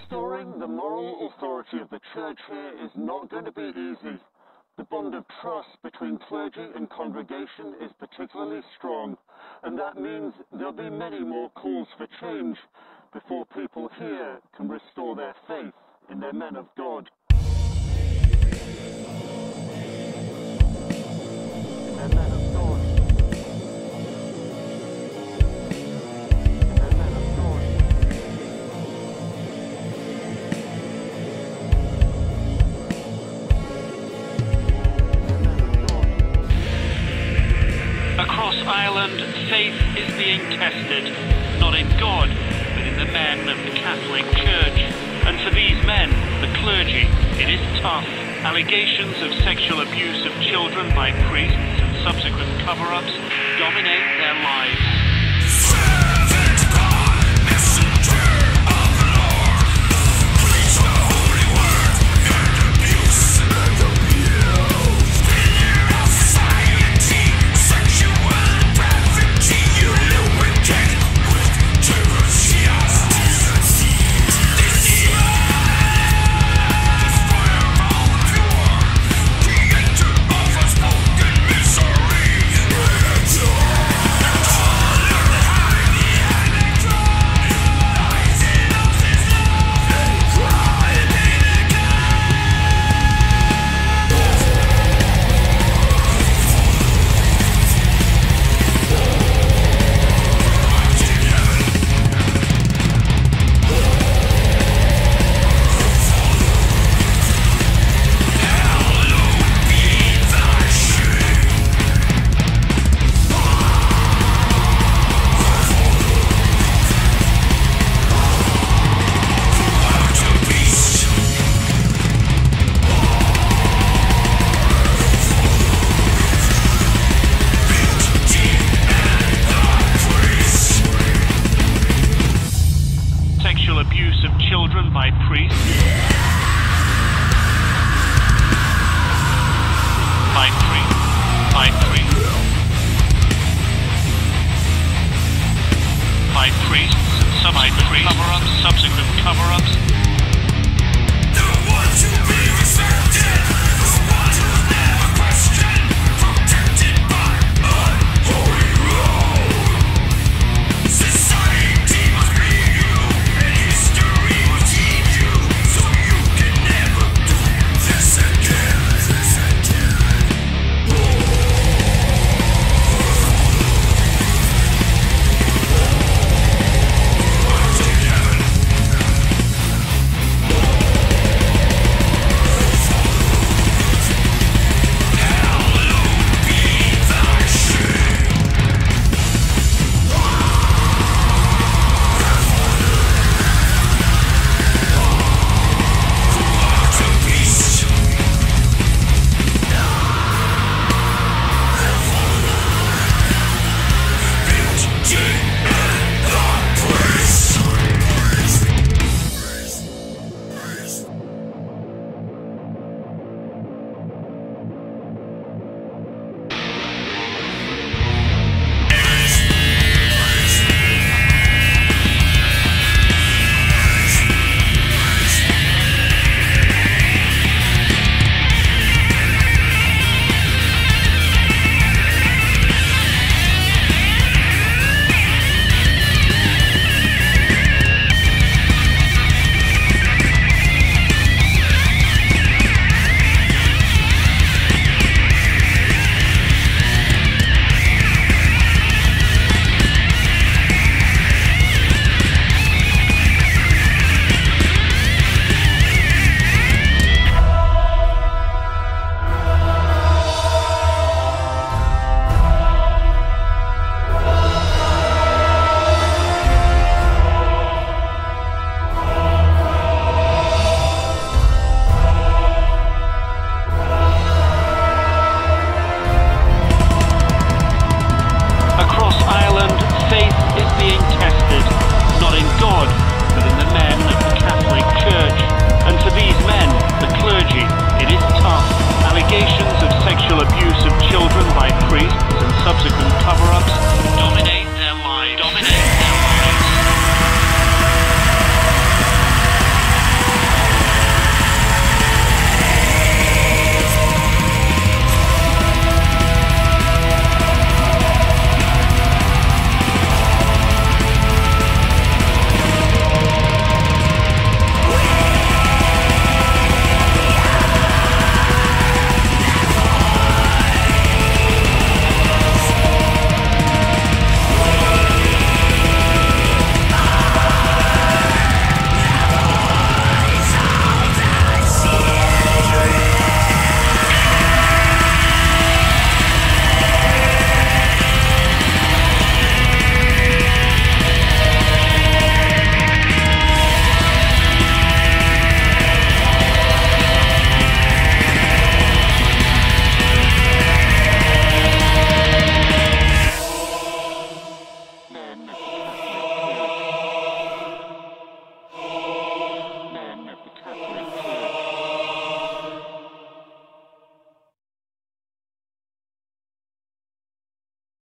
Restoring the moral authority of the Church here is not going to be easy. The bond of trust between clergy and congregation is particularly strong, and that means there'll be many more calls for change before people here can restore their faith in their men of God. Across Ireland, faith is being tested, not in God, but in the men of the Catholic Church. And for these men, the clergy, it is tough. Allegations of sexual abuse of children by priests and subsequent cover-ups dominate their lives.